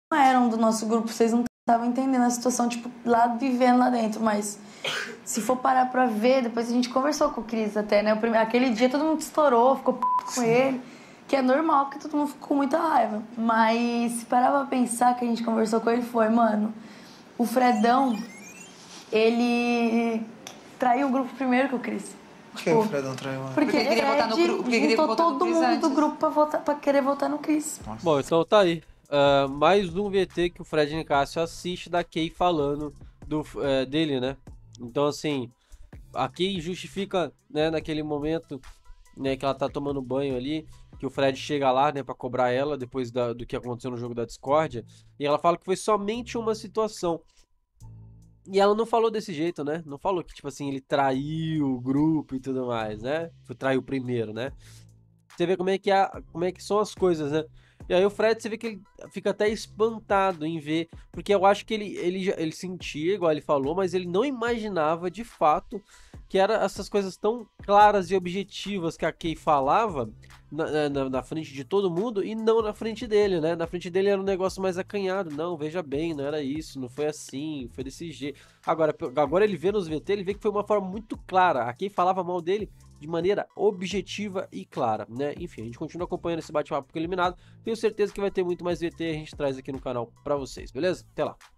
eram do nosso grupo, vocês não estavam entendendo a situação, tipo, lá vivendo lá dentro, mas se for parar pra ver, depois a gente conversou com o Cris até, né? Aquele dia todo mundo estourou, ficou p com ele, que é normal, porque todo mundo ficou com muita raiva. Mas se parar pra pensar que a gente conversou com ele, foi, mano, o Fredão, ele traiu o grupo primeiro que o Cris. Por que o Fredão traiu, mano? Porque ele queria votar no grupo, porque queria juntou votar no todo Cris mundo antes. do grupo pra querer votar no Cris. Bom, então tá aí. Mais um VT que o Fred Nicásio assiste da Kay falando dele, né? Então, assim, a Kay justifica, né, naquele momento, né, que ela tá tomando banho ali, que o Fred chega lá, né, pra cobrar ela depois do que aconteceu no jogo da discórdia, e ela fala que foi somente uma situação. E ela não falou desse jeito, né? Não falou que, tipo assim, ele traiu o grupo e tudo mais, né? Traiu primeiro, né? Você vê como é que são as coisas, né? E aí o Fred, você vê que ele fica até espantado em ver, porque eu acho que ele sentia, igual ele falou, mas ele não imaginava de fato que eram essas coisas tão claras e objetivas que a Kay falava na frente de todo mundo e não na frente dele, né? Na frente dele era um negócio mais acanhado. Não, veja bem, não era isso, não foi assim, foi desse jeito. Agora ele vê nos VT, ele vê que foi uma forma muito clara. A Kay falava mal dele de maneira objetiva e clara, né? Enfim, a gente continua acompanhando esse bate-papo eliminado. Tenho certeza que vai ter muito mais VT, a gente traz aqui no canal pra vocês, beleza? Até lá!